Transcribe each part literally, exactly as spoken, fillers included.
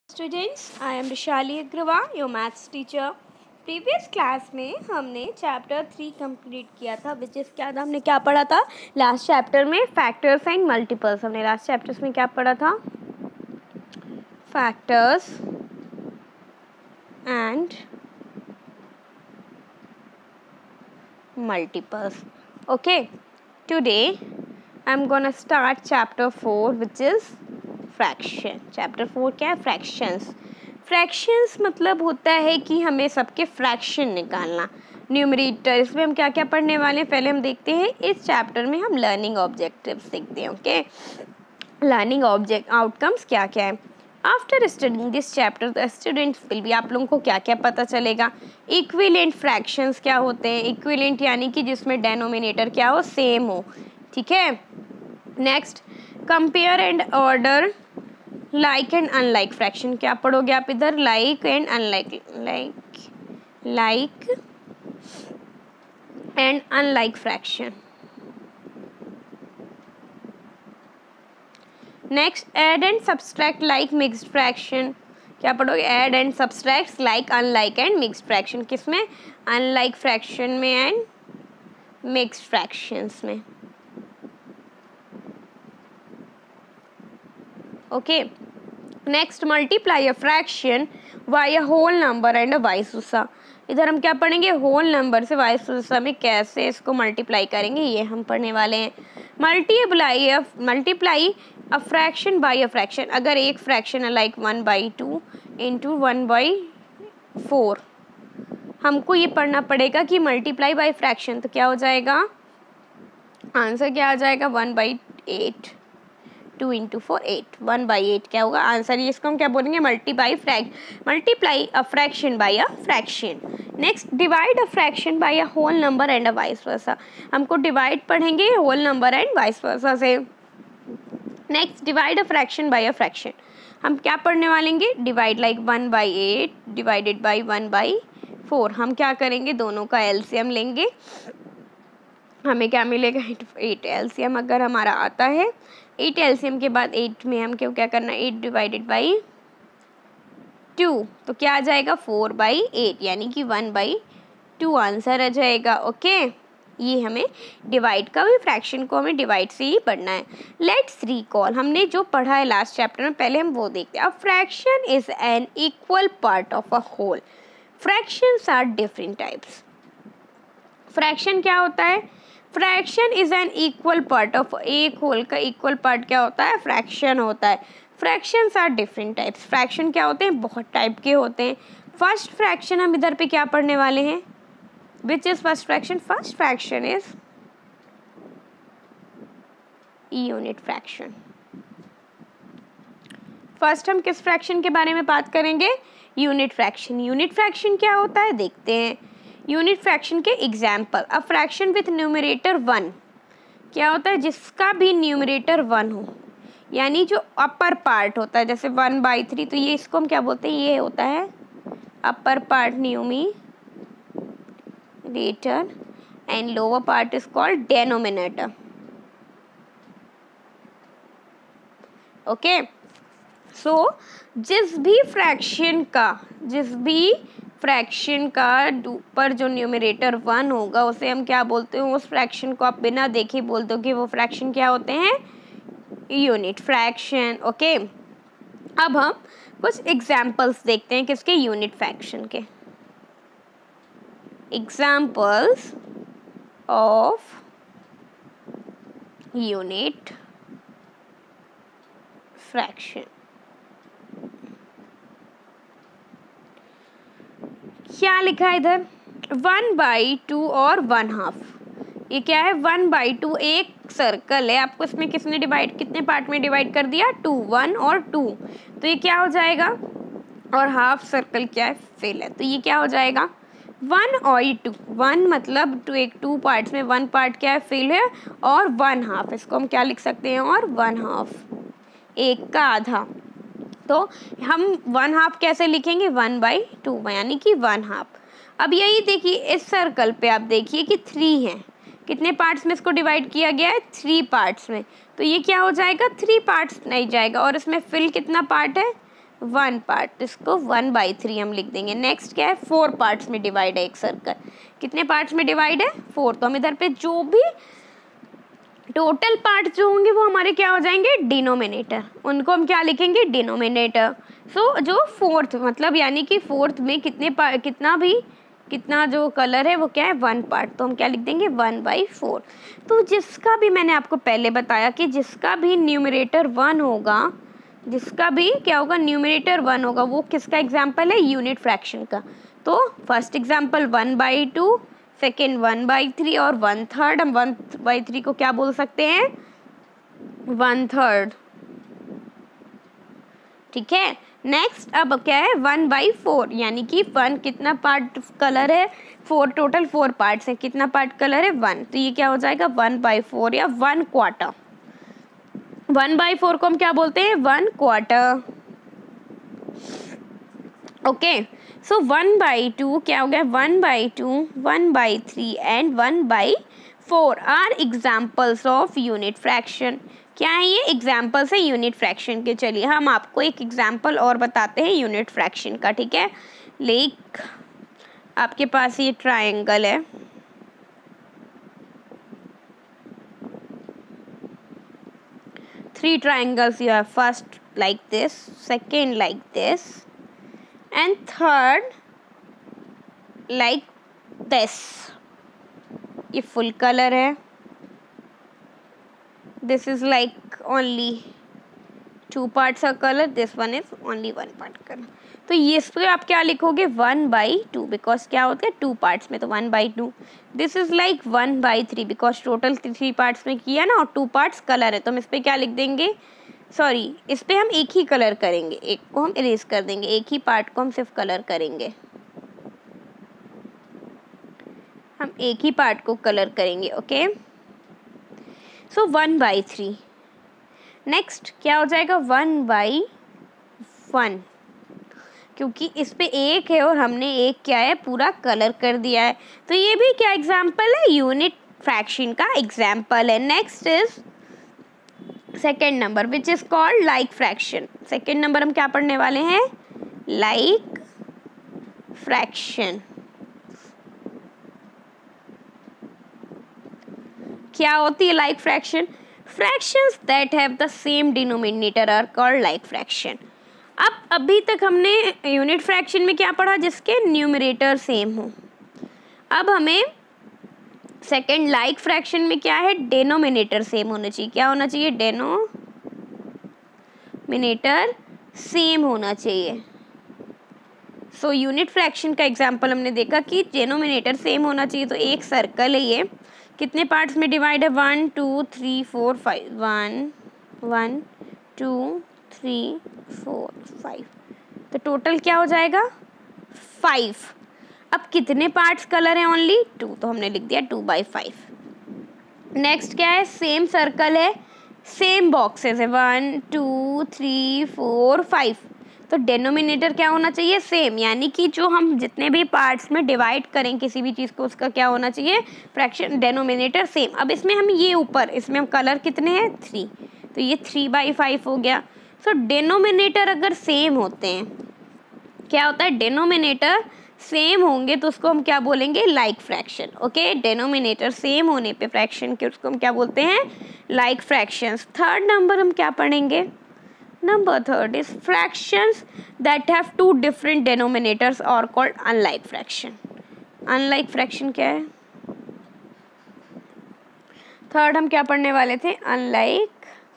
Students, I am Vishali Agrawal, your maths teacher. Previous class में हमने chapter three complete किया था, which is क्या था, हमने क्या पढ़ा था लास्ट चैप्टर में? Factors and multiples. हमने लास्ट चैप्टर्स में क्या पढ़ा था? Factors and multiples. Okay, today I am gonna start chapter four which is fraction. Chapter four क्या है? फ्रैक्शंस. फ्रैक्शंस मतलब होता है कि हमें सबके फ्रैक्शन निकालना, न्यूमरेटर. इसमें हम क्या क्या पढ़ने वाले हैं पहले हम देखते हैं. इस चैप्टर में हम लर्निंग ऑब्जेक्टिव्स देखते हैं. ओके, लर्निंग ऑब्जेक्ट आउटकम्स क्या क्या है. After studying this chapter the students will be, आप लोगों को क्या क्या पता चलेगा. इक्विवेलेंट फ्रैक्शंस क्या होते हैं. इक्विवेलेंट यानी कि जिसमें डेनोमिनेटर क्या हो, सेम हो. ठीक है. Next, compare and order like and unlike fraction. क्या पढ़ोगे आप इधर? Like and unlike. Like like and unlike fraction. Next, add and subtract like mixed fraction. क्या पढ़ोगे? Add and subtract like unlike and mixed fraction. किसमें? Unlike fraction में and mixed fractions में. Okay. Next, multiply a fraction by a whole number and a vice versa. इधर हम क्या पढ़ेंगे? Whole number से वाइस वर्सा में कैसे इसको मल्टीप्लाई करेंगे, ये हम पढ़ने वाले हैं. Multiply a multiply a fraction by a fraction. अगर एक फ्रैक्शन है like one by two into one by four, हमको ये पढ़ना पड़ेगा कि मल्टीप्लाई बाय फ्रैक्शन. तो क्या हो जाएगा? आंसर क्या आ जाएगा? One by eight. Two into four eight. One by eight क्या होगा आंसर? ये इसको हम क्या बोलेंगे? Multi by frac multiply a fraction by a fraction. Next, divide a fraction by a whole number and a vice versa. हमको divide पढ़ेंगे whole number and vice versa से. Next, divide a fraction by a fraction. हम क्या पढ़ने वालेंगे? Divide like one by eight divided by one by four. हम क्या करेंगे? दोनों का एलसीएम लेंगे. हमें क्या मिलेगा? एट. एलसीएम अगर हमारा आता है, एट एलसीएम के बाद एट में हम क्यों क्या करना? Eight divided by two. तो क्या आ जाएगा? फोर बाई एट यानी कि वन बाई टू आंसर आ जाएगा. ओके, ये हमें डिवाइड का भी, फ्रैक्शन को हमें डिवाइड से ही पढ़ना है. Let's recall. हमने जो पढ़ा है लास्ट चैप्टर में, पहले हम वो देखते हैं. A fraction is an equal part of a whole. Fractions are different types. Fraction क्या होता है? Fraction is an equal part of, एक होल का इक्वल पार्ट क्या होता है? फ्रैक्शन होता है. Fractions are different types. Fraction क्या होते हैं? बहुत टाइप के होते हैं. फर्स्ट फ्रैक्शन हम इधर पे क्या पढ़ने वाले हैं? Which is first fraction? First fraction is unit fraction. First हम किस फ्रैक्शन के बारे में बात करेंगे? Unit fraction. यूनिट फ्रैक्शन क्या होता है देखते हैं. यूनिट फ्रैक्शन के example. A fraction with numerator one. क्या होता है? जिसका भी न्यूमरेटर वन हो, यानी जो अपर पार्ट होता है, जैसे वन बाई थ्री, तो ये इसको हम क्या बोलते हैं? ये होता है upper part numerator and lower part is called denominator. Okay, so जिस भी फ्रैक्शन का जिस भी फ्रैक्शन का ऊपर जो न्यूमरेटर वन होगा, उसे हम क्या बोलते हैं? उस फ्रैक्शन को आप बिना देखे बोल दो कि वो फ्रैक्शन क्या होते हैं? Unit fraction. ओके, अब हम कुछ एग्जाम्पल्स देखते हैं किसके? यूनिट फ्रैक्शन के. Examples of unit fraction. क्या लिखा है इधर? वन बाई टू और वन हाफ. ये क्या है? वन बाई टू एक सर्कल है, आपको इसमें किसने डिवाइड, कितने पार्ट में डिवाइड कर दिया? टू. वन और टू. तो ये क्या हो जाएगा? और हाफ सर्कल क्या है? फिल है. तो ये क्या हो जाएगा? वन और ये टू. वन मतलब टू, एक टू पार्ट्स में वन पार्ट क्या है? फिल है. और वन हाफ, इसको हम क्या लिख सकते हैं? और वन हाफ, एक का आधा. तो हम वन हाफ कैसे लिखेंगे? वन बाई टू यानी कि वन हाफ. अब यही देखिए, इस सर्कल पे आप देखिए कि थ्री हैं. कितने पार्ट्स में इसको डिवाइड किया गया है? थ्री पार्ट्स में. तो ये क्या हो जाएगा? थ्री पार्ट्स नहीं जाएगा. और इसमें फिल कितना पार्ट है? वन पार्ट, इसको वन बाई थ्री हम लिख देंगे। नेक्स्ट क्या है, फोर पार्ट्स में डिवाइड है एक सर्कल। कितने पार्ट्स में डिवाइड है, फोर। तो हम इधर पे जो भी टोटल पार्ट जो होंगे वो हमारे क्या हो जाएंगे, डिनोमिनेटर, उनको हम क्या लिखेंगे, डिनोमिनेटर। सो so, जो फोर्थ मतलब यानी कि फोर्थ में कितने पार्ट, कितना भी कितना जो कलर है वो क्या है, वन पार्ट, तो हम क्या लिख देंगे, वन बाई फोर। तो जिसका भी मैंने आपको पहले बताया कि जिसका भी न्यूमरेटर वन होगा, जिसका भी क्या होगा, न्यूमरेटर वन होगा, वो किसका एग्जाम्पल है, यूनिट फ्रैक्शन का। तो first example one by two, second one by three और वन थर्ड। हम वन बाई थ्री को क्या बोल सकते हैं, वन थर्ड, ठीक है। नेक्स्ट अब क्या है, वन बाई फोर, यानी कि वन कितना पार्ट कलर है, फोर, टोटल फोर पार्ट्स है, कितना पार्ट कलर है, वन। तो ये क्या हो जाएगा, वन बाई फोर या one quarter. One by four को हम क्या बोलते हैं, one quarter. Okay, so one by two क्या हो गया, one by two, one by three and one by four are examples of unit fraction. क्या है ये, एग्जाम्पल्स है यूनिट फ्रैक्शन के। चलिए हम आपको एक एग्जाम्पल और बताते हैं यूनिट फ्रैक्शन का, ठीक है। लाइक आपके पास ये ट्रायंगल है, three triangles you have, first like this, second like this and third like this। ये full color है, this is like only two parts of color, this one is only one part color। तो ये इस पर आप क्या लिखोगे, one by to, because क्या होता है टू पार्ट्स में, तो one by two. This is like one by three, because total three parts में किया ना, और टू पार्ट्स कलर है, तो हम इस पर क्या लिख देंगे, सॉरी इस पर हम एक ही कलर करेंगे, एक को हम इरेज कर देंगे, एक ही पार्ट को हम सिर्फ कलर करेंगे, हम एक ही पार्ट को कलर करेंगे। Okay, so one by three. Next क्या हो जाएगा, वन बाई वन, क्योंकि इस पे एक है और हमने एक क्या है, पूरा कलर कर दिया है। तो ये भी क्या एग्जाम्पल है, यूनिट फ्रैक्शन का एग्जाम्पल है। Next is second number which is called like fraction. Second number हम क्या पढ़ने वाले हैं, लाइक फ्रैक्शन। क्या होती है like fraction, fractions that have the same denominator are called like fraction. अब अभी तक हमने यूनिट फ्रैक्शन में क्या पढ़ा, जिसके न्यूमरेटर सेम हो। अब हमें सेकंड लाइक फ्रैक्शन में क्या है, डेनोमिनेटर सेम होना चाहिए। क्या होना चाहिए, डेनोमिनेटर सेम होना चाहिए। सो यूनिट फ्रैक्शन का एग्जांपल हमने देखा कि डेनोमिनेटर सेम होना चाहिए। तो एक सर्कल है, ये कितने पार्ट्स में डिवाइड है, one two three four five, one one two three four five, तो टोटल क्या हो जाएगा, फाइव। अब कितने पार्ट्स कलर है, ओनली टू, तो हमने लिख दिया टू बाई फाइव। नेक्स्ट क्या है, सेम सर्कल है, सेम बॉक्सेस है, one two three four five, तो डेनोमिनेटर क्या होना चाहिए, सेम, यानी कि जो हम जितने भी पार्ट्स में डिवाइड करें किसी भी चीज़ को, उसका क्या होना चाहिए, फ्रैक्शन डेनोमिनेटर सेम। अब इसमें हम ये ऊपर, इसमें हम कलर कितने हैं, थ्री, तो ये थ्री बाई फाइव हो गया। सो डेनोमिनेटर अगर सेम होते हैं, क्या होता है, डेनोमिनेटर सेम होंगे तो उसको हम क्या बोलेंगे, like fraction. Okay, denominator same होने पे फ्रैक्शन के उसको हम क्या बोलते हैं, लाइक फ्रैक्शंस। थर्ड नंबर हम क्या पढ़ेंगे, number third is fractions that have two different denominators are called unlike fraction. Unlike fraction क्या है, थर्ड हम क्या पढ़ने वाले थे, अनलाइक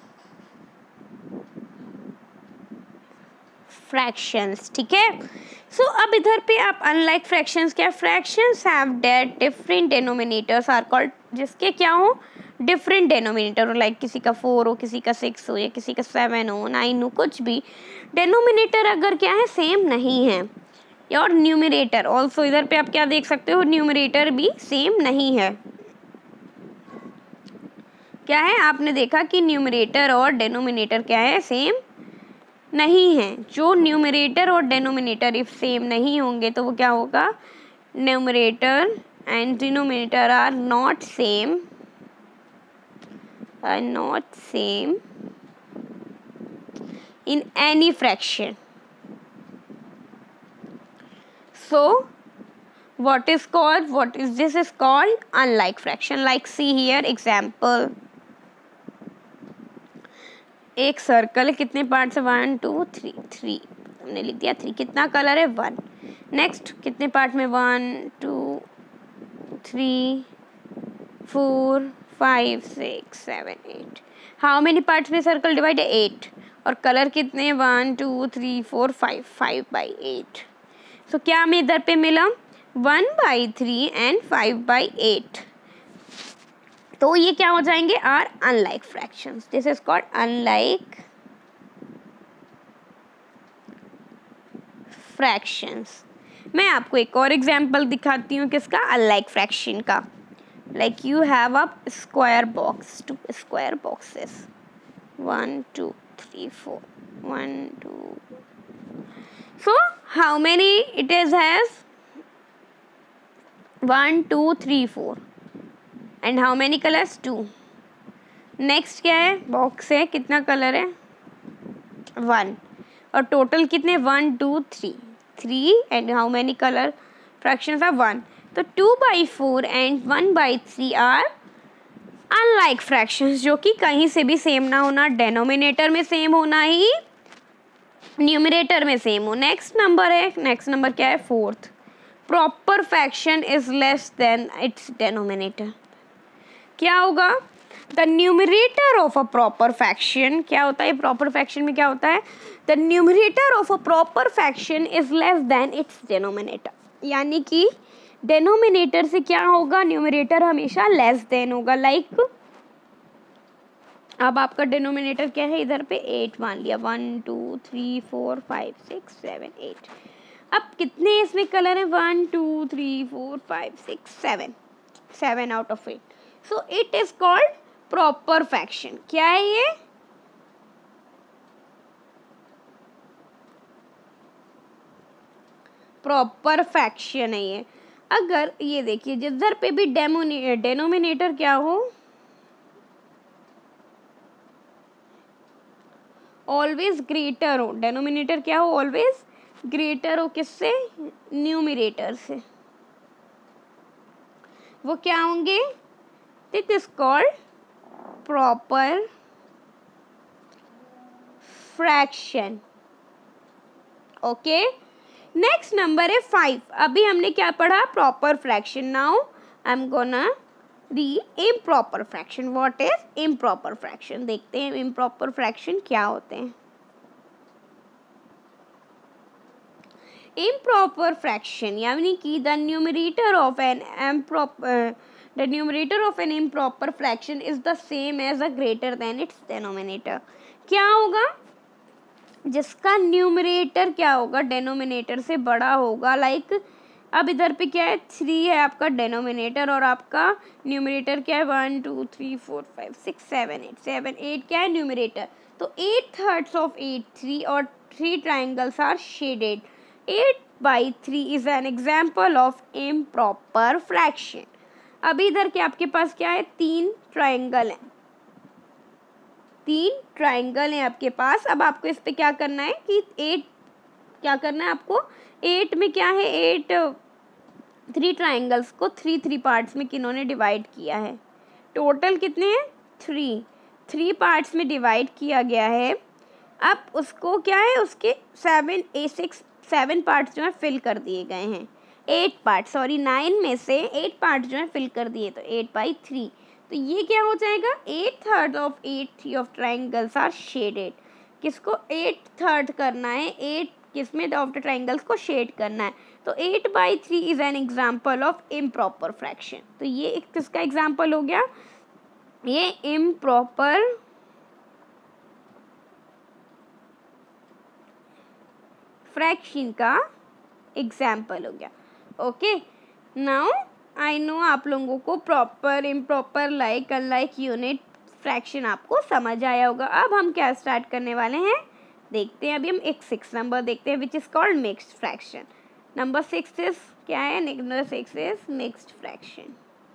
फ्रैक्शंस, ठीक है। सो so, अब इधर पे आप अनलाइक फ्रैक्शंस क्या, fractions have that different denominators are called, जिसके क्या हो, डिफरेंट डेनोमिनेटर हो, लाइक किसी का फोर हो, किसी का सिक्स हो, या किसी का सेवन हो, नाइन हो, कुछ भी डेनोमिनेटर अगर क्या है, सेम नहीं है, और न्यूमरेटर ऑल्सो, इधर पे आप क्या देख सकते हो, न्यूमरेटर भी सेम नहीं है। क्या है, आपने देखा कि न्यूमरेटर और डेनोमिनेटर क्या है, सेम नहीं है। जो न्यूमरेटर और डेनोमिनेटर इफ सेम नहीं होंगे तो वो क्या होगा, numerator and denominator are not same, are not same in any fraction, So what is called, what is this is called unlike fraction. Like see here example, एक circle है, कितने parts है, वन टू थ्री, थ्री हमने लिख दिया, three, कितना colour है, one. Next कितने पार्ट में, one two three four five six seven eight, how many parts में सर्कल डिवाइड है, एट, और कलर कितने, one two three four five, five by eight. So क्या हमें इधर पे मिला, one by three and five by eight. तो ये क्या हो जाएंगे, are unlike fractions. This is called unlike fractions. मैं आपको एक और एग्जांपल दिखाती हूँ किसका, अनलाइक फ्रैक्शन का। Like you have a square box, two square boxes, one two three four, one two, so how many it is has, one two three four, and how many colours, two. Next क्या है, box है, कितना colour है, one, और total कितने, one two three, three, and how many colour fractions are, one. तो two by four and one by three are unlike fractions, जो कि कहीं से भी सेम ना होना, डेनोमिनेटर में सेम होना ही, न्यूमरेटर में सेम हो। नेक्स्ट नंबर है, नेक्स्ट नंबर क्या है, fourth, proper fraction is less than its denominator. क्या होगा, the numerator of a proper fraction, क्या होता है प्रॉपर फ्रैक्शन में, क्या होता है, the numerator of a proper fraction is less than its denominator, यानी कि डेनोमिनेटर से क्या होगा, न्यूमरेटर हमेशा लेस देन होगा। लाइक like, अब आपका डेनोमिनेटर क्या है, इधर पे एट मान लिया, one two three four five six seven eight. अब कितने इसमें कलर है, one two three four five six seven, seven out of eight. So it is called proper fraction. क्या है ये, प्रॉपर फ्रैक्शन है ये। अगर ये देखिए जिधर पे भी डेमोने डेनोमिनेटर क्या हो, ऑलवेज ग्रेटर हो, डेनोमिनेटर क्या हो, ऑलवेज ग्रेटर हो, किससे, न्यूमरेटर से, वो क्या होंगे, it is called proper fraction. Okay, next number है फाइव। अभी हमने क्या पढ़ा, proper fraction. Now I am gonna read improper fraction. What is improper fraction, देखते हैं इम्प्रॉपर फ्रैक्शन क्या होते हैं। इम्प्रॉपर फ्रैक्शन यानी कि the numerator of an improper the numerator of an improper fraction is the same as a greater than its denominator. क्या होगा, जिसका न्यूमरेटर क्या होगा, डेनोमिनेटर से बड़ा होगा। लाइक like, अब इधर पे क्या है, थ्री है आपका डेनोमिनेटर, और आपका न्यूमरेटर क्या है, one two three four five six seven eight, seven eight क्या है न्यूमरेटर। तो eight thirds of eight, three, और three triangles are shaded. Eight by three is an example of improper fraction. अभी इधर के आपके पास क्या है, तीन ट्राइंगल हैं, तीन ट्राइंगल हैं आपके पास। अब आपको इस पे क्या करना है कि एट, क्या करना है आपको, एट में क्या है, एट थ्री ट्राइंगल्स को थ्री थ्री पार्ट्स में किन्होंने डिवाइड किया है। टोटल कितने हैं, थ्री, थ्री पार्ट्स में डिवाइड किया गया है। अब उसको क्या है, उसके seven a six seven parts जो है फिल कर दिए गए हैं, एट पार्ट सॉरी नाइन में से एट पार्ट जो है फिल कर दिए, तो एट बाई थ्री। तो ये क्या हो जाएगा, eight third of eight three of triangles are shaded. किसको एट थर्ड करना है, एट किसमें ऑफ द ट्राइंगल्स को शेड करना है। तो eight by three is an example of improper fraction. तो ये एक किसका एग्जाम्पल हो गया, ये इम्प्रॉपर फ्रैक्शन का एग्जाम्पल हो गया। ओके, नाउ आई नो आप लोगों को proper, improper, like, unlike, unit fraction आपको समझ आया होगा। अब हम क्या स्टार्ट करने वाले हैं, देखते हैं। अभी हम एक सिक्स नंबर देखते हैं which is called mixed fraction. Number six is क्या है, number six is mixed fraction.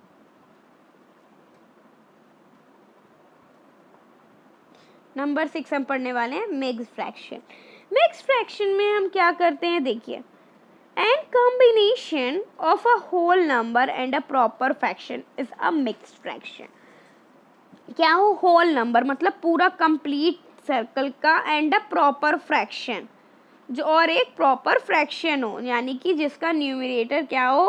Number six हम पढ़ने वाले हैं मिक्स्ड फ्रैक्शन। मिक्स्ड फ्रैक्शन में हम क्या करते हैं, देखिए and combination of a whole number and a proper fraction is a mixed fraction. क्या हो? होल नंबर मतलब पूरा कंप्लीट सर्कल का, एंड अ प्रॉपर फ्रैक्शन, जो और एक प्रॉपर फ्रैक्शन हो, यानी कि जिसका न्यूमरेटर क्या हो,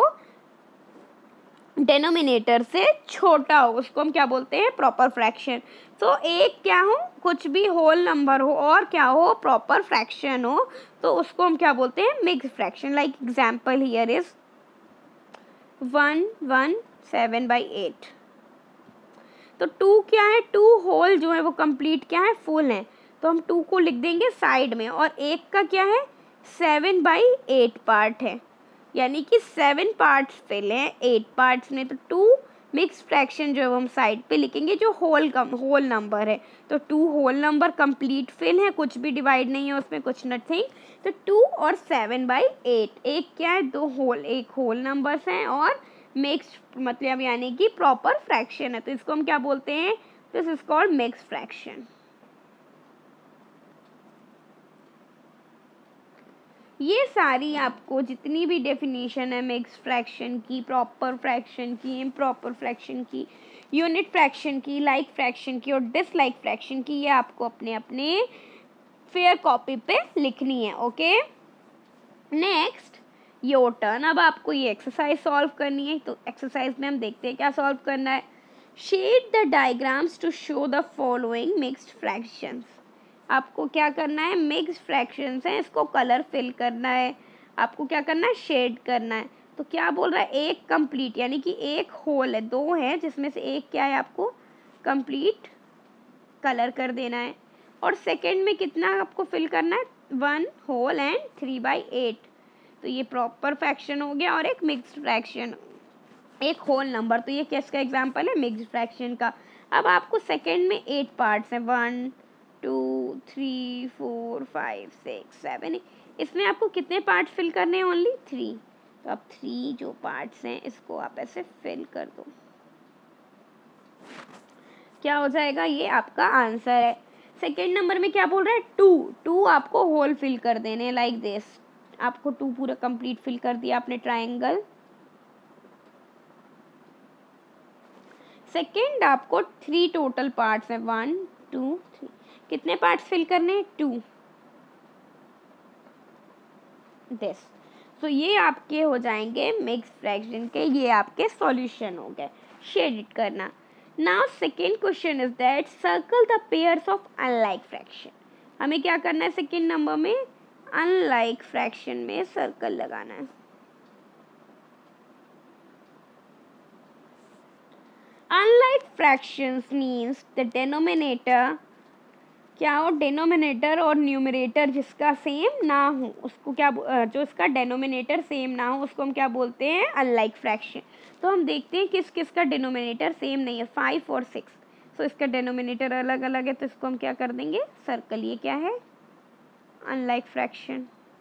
डेनोमिनेटर से छोटा हो, उसको हम क्या बोलते हैं? Proper fraction. तो एक क्या हो? कुछ भी होल नंबर हो और क्या हो? प्रॉपर फ्रैक्शन हो, तो उसको हम क्या बोलते हैं? Mix fraction. Like example here is one one seven by eight. तो टू क्या है? टू होल जो है वो कंप्लीट क्या है? फुल है, तो हम टू को लिख देंगे साइड में, और एक का क्या है? सेवन बाई एट पार्ट है, यानी कि सेवन पार्ट्स फिल हैं एट पार्ट्स में, तो टू मिक्स फ्रैक्शन जो है वो हम साइड पे लिखेंगे, जो होल कम होल नंबर है। तो two whole number complete fill है, कुछ भी डिवाइड नहीं है उसमें, कुछ नथिंग। तो टू और सेवन बाई एट, एक क्या है? दो होल, एक होल नंबर्स हैं और मिक्स्ड मतलब यानी कि प्रॉपर फ्रैक्शन है, तो इसको हम क्या बोलते हैं? This is called mix fraction. ये सारी आपको जितनी भी डेफिनेशन है मिक्स फ्रैक्शन की, प्रॉपर फ्रैक्शन की, इम्प्रॉपर फ्रैक्शन की, यूनिट फ्रैक्शन की, लाइक फ्रैक्शन की और डिसलाइक फ्रैक्शन की, ये आपको अपने अपने फेयर कॉपी पे लिखनी है। Okay, next your turn. अब आपको ये एक्सरसाइज सॉल्व करनी है, तो एक्सरसाइज में हम देखते हैं क्या सॉल्व करना है। Shade the diagrams to show the following mixed fractions. आपको क्या करना है? मिक्स फ्रैक्शंस हैं, इसको कलर फिल करना है, आपको क्या करना है? शेड करना है। तो क्या बोल रहा है? एक कंप्लीट, यानी कि एक होल है, दो है जिसमें से एक क्या है? आपको कंप्लीट कलर कर देना है। और सेकंड में कितना आपको फिल करना है? One whole and three by eight. तो ये प्रॉपर फ्रैक्शन हो गया, और एक मिक्स्ड फ्रैक्शन, एक होल नंबर। तो ये किसका एग्जाम्पल है? मिक्स्ड फ्रैक्शन का। अब आपको सेकंड में एट पार्ट्स हैं, one two three four five six seven, इसमें आपको कितने पार्ट्स फिल करने हैं? Only three. तो अब थ्री जो पार्ट्स हैं इसको आप ऐसे फिल कर दो, क्या हो जाएगा? ये आपका आंसर है। सेकेंड नंबर में क्या बोल रहा है? टू टू आपको होल फिल कर देने, लाइक दिस। आपको टू पूरा कंप्लीट फिल कर दिया आपने ट्राइंगल। सेकेंड आपको थ्री टोटल पार्ट्स हैं, वन टू थ्री, कितने पार्ट्स फिल करने हैं? Two, this. तो ये आपके हो जाएंगे मिक्स फ्रैक्शन के, ये आपके सॉल्यूशन हो गए। शेड इट करना। Now second question is that circle the pairs of unlike fraction. हमें क्या करना है? सेकेंड नंबर में अनलाइक फ्रैक्शन में सर्कल लगाना है। Unlike fractions means the denominator क्या हो? डिनोमिनेटर और न्यूमरेटर जिसका सेम ना हो उसको क्या, जो इसका डिनोमिनेटर सेम ना हो उसको हम क्या बोलते हैं? Unlike fraction. तो हम देखते हैं किस किस का डिनोमिनेटर सेम नहीं है, फाइव और सिक्स। तो इसका डिनोमिनेटर अलग अलग है, तो इसको हम क्या कर देंगे? सर्कल। ये क्या है? Unlike fraction.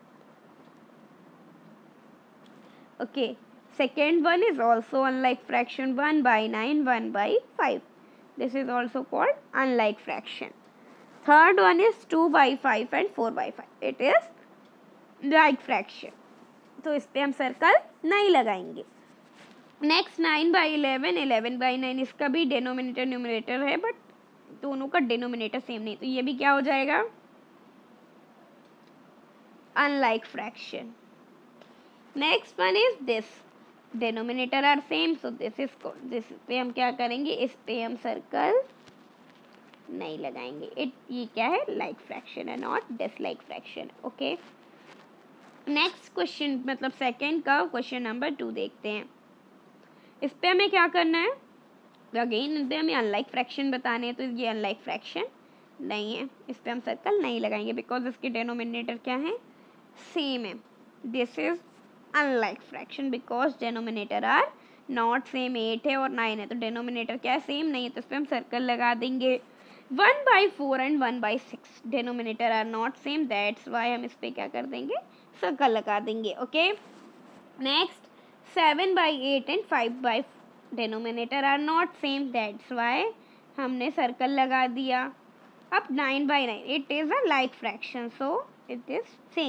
Okay, second one is also unlike fraction, one by nine, one by five. This is also called unlike fraction. Third one is two by five and four by five. It is like fraction. तो इस पे हम circle नहीं लगाएंगे। Next nine by eleven, eleven by nine, इसका भी denominator numerator है, but दोनों का डिनोमिनेटर सेम नहीं, तो ये भी क्या हो जाएगा? Unlike fraction. Next one is this, denominator are same, so this is this पे हम क्या करेंगे? इस पे हम सर्कल नहीं लगाएंगे। इट ये क्या है? लाइक फ्रैक्शन है, not dislike fraction. Okay, next question मतलब सेकंड का क्वेश्चन नंबर टू देखते हैं। इस पे हमें क्या करना है? अगेन हमें अनलाइक फ्रैक्शन बताने हैं, तो ये अनलाइक फ्रैक्शन नहीं है, इस पे हम सर्कल नहीं लगाएंगे बिकॉज इसके डिनोमिनेटर क्या है? सेम है। This is unlike fraction because denominator are not same, eight है और नाइन है, तो डिनोमिनेटर क्या है? सेम नहीं है, तो इस पे हम सर्कल लगा देंगे। One by four and one by six, denominator are not same, that's why हम इस पे क्या कर देंगे? सर्कल लगा देंगे। Okay, next seven by eight and five by, denominator are not same, that's why हमने सर्कल लगा दिया। अब nine by nine, it is a like fraction, so it is same,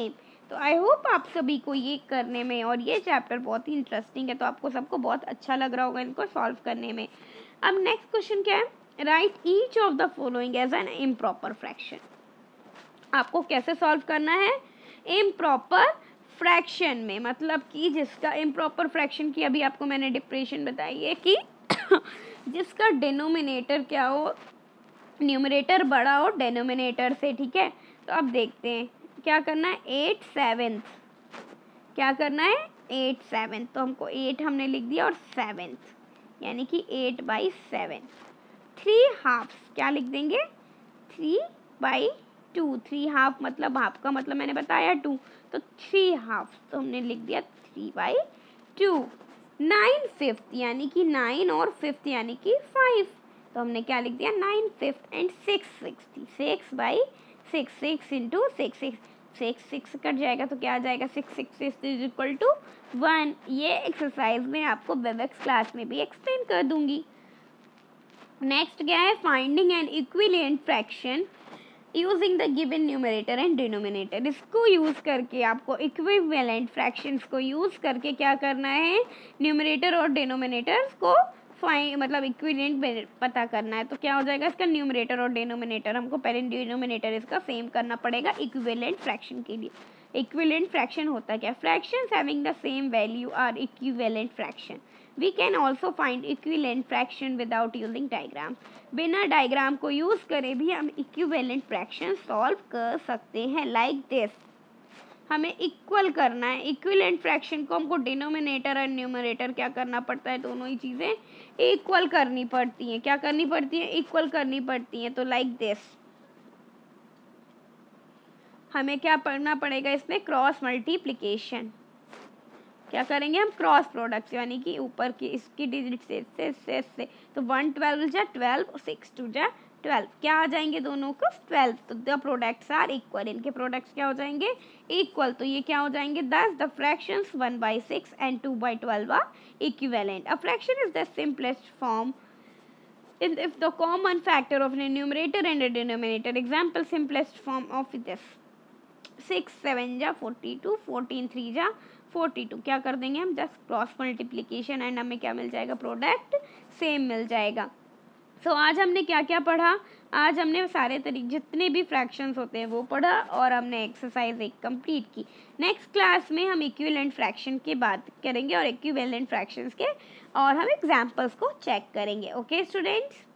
तो आई होप आप सभी को ये करने में और ये चैप्टर बहुत ही इंटरेस्टिंग है, तो आपको सबको बहुत अच्छा लग रहा होगा इनको सॉल्व करने में। अब नेक्स्ट क्वेश्चन क्या है, write each of the following as an improper fraction. आपको कैसे सॉल्व करना है, इम्प्रॉपर फ्रैक्शन में, मतलब कि जिसका इम्प्रॉपर फ्रैक्शन की अभी आपको मैंने डिप्रेशन बताई है कि जिसका डिनोमिनेटर क्या हो, न्यूमरेटर बड़ा हो डिनोमिनेटर से, ठीक है। तो अब देखते हैं क्या करना है, एट सेवेंथ, क्या करना है एट सेवेंथ, तो हमको एट हमने लिख दिया और सेवेंथ यानी कि eight by seven. Three halves क्या लिख देंगे, three by two, three half मतलब हाफ का मतलब मैंने बताया टू, तो थ्री हाफ तो हमने लिख दिया three by two. Nine fifth यानी कि नाइन और फिफ्थ यानी कि फाइव, तो हमने क्या लिख दिया nine fifth. And six sixty, six by six, six into six, six six six cut जाएगा तो क्या आ जाएगा, six six is equal to one. ये एक्सरसाइज में आपको वेबएक्स क्लास में भी एक्सप्लेन कर दूंगी। नेक्स्ट क्या है, finding an equivalent fraction using the given numerator and denominator. इसको यूज़ करके आपको इक्विवेलेंट फ्रैक्शंस को यूज़ करके क्या करना है, न्यूमरेटर और डिनोमिनेटर्स को फाइन मतलब इक्विवेलेंट पता करना है। तो क्या हो जाएगा इसका, न्यूमरेटर और डिनोमिनेटर हमको पहले डिनोमिनेटर इसका सेम करना पड़ेगा इक्विवेलेंट फ्रैक्शन के लिए। इक्विवेलेंट फ्रैक्शन होता क्या, fractions having the same value are equivalent fraction. We can also find equivalent fraction without using diagram। बिना डायग्राम को यूज़ करे भी हम इक्विवेलेंट फ्रैक्शन सॉल्व कर सकते हैं। लाइक दिस, हमें इक्वल करना है, इक्विवेलेंट फ्रैक्शन को हमको डिनोमिनेटर और न्यूमरेटर क्या करना पड़ता है, दोनों ही चीज़ें इक्वल करनी पड़ती हैं। क्या करनी पड़ती है, इक्वल करनी पड़ती हैं। तो लाइक दिस हमें क्या पढ़ना पड़ेगा, इसमें क्रॉस मल्टीप्लिकेशन। क्या करेंगे हम, क्रॉस प्रोडक्ट, यानी कि ऊपर की इसकी डिजिट से से से, से। तो वन ट्वेल्व जा ट्वेल्व, सिक्स टू जा ट्वेल्व, क्या आ जाएंगे दोनों को ट्वेल्व, तो द प्रोडक्ट्स आर इक्वल, इनके प्रोडक्ट्स क्या हो जाएंगे इक्वल। तो ये क्या हो जाएंगे, thus the fractions one by six and two by twelve are equivalent. A fraction is the simplest form if the common factor of a numerator and a denominator। example simplest form of this, six seven जा forty two, fourteen three जा forty two, क्या कर देंगे हम, just cross multiplication and हमें क्या मिल जाएगा, product same मिल जाएगा। सो so, आज हमने क्या क्या पढ़ा, आज हमने सारे तरीके जितने भी फ्रैक्शंस होते हैं वो पढ़ा और हमने एक्सरसाइज एक कंप्लीट की। नेक्स्ट क्लास में हम इक्विवेलेंट फ्रैक्शन की बात करेंगे और इक्विवेलेंट फ्रैक्शंस के और हम एग्जांपल्स को चेक करेंगे। Okay students.